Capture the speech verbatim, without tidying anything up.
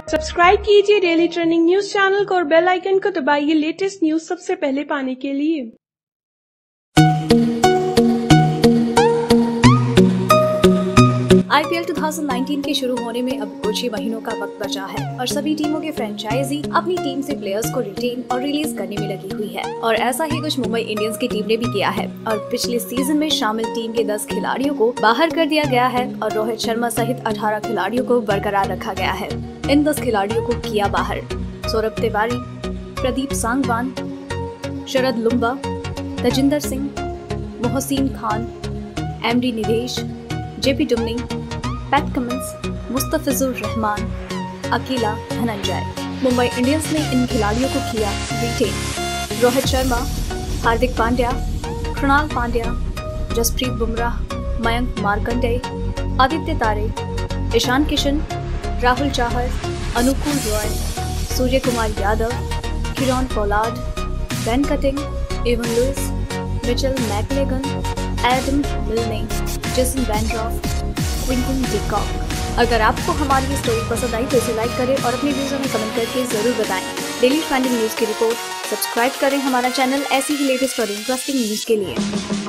Subscribe कीजिए daily trending news channel को और बेल आइकन को दबाइए लेटेस्ट न्यूज सबसे पहले पाने के लिए। आईपीएल दो हज़ार उन्नीस के शुरू होने में अब कुछ ही महीनों का वक्त बचा है और सभी टीमों के फ्रेंचाइजी अपनी टीम से प्लेयर्स को रिटेन और रिलीज करने में लगी हुई है और ऐसा ही कुछ मुंबई इंडियंस की टीम ने भी किया है और पिछले सीजन में शामिल टीम के दस खिलाड़ियों को बाहर कर दिया गया है और रोहित शर्मा सहित अठारह खिलाड़ियों को बरकरार रखा गया है। इन दस खिलाड़ियों को किया बाहर Saurabh Tiwary, Pradeep Sangwan, Sharad Lumba, Tajinder Singh, Mohsin Khan, MD Nidheesh, JP Duminy, Pat Cummins, Mustafizur Rahman, Akila Dananjaya. Mumbai Indians ने इन खिलाड़ियों को किया retain. Rohit Sharma, Hardik Pandya, Krunal Pandya, Jasprit Bumrah, Mayank Markande, Aditya Tare, Ishan Kishan, Rahul Chahar, Anukul Roy, Surya Kumar Yadav, Kieron Pollard, Ben Cutting, Evin Lewis, Mitchell McClenaghan, Adam Milne, Jason Behrendorff, Quinton de Kock. अगर आपको हमारी ये स्टोरी पसंद आई तो इसे लाइक करें और अपने व्यूज़ में कमेंट करके जरूर बताएं। डेली ट्रेंडिंग न्यूज़ की रिपोर्ट सब्सक्राइब करें हमारा चैनल ऐसी ही लेटेस्ट और इंटरेस्टिंग न्यूज़ के लिए।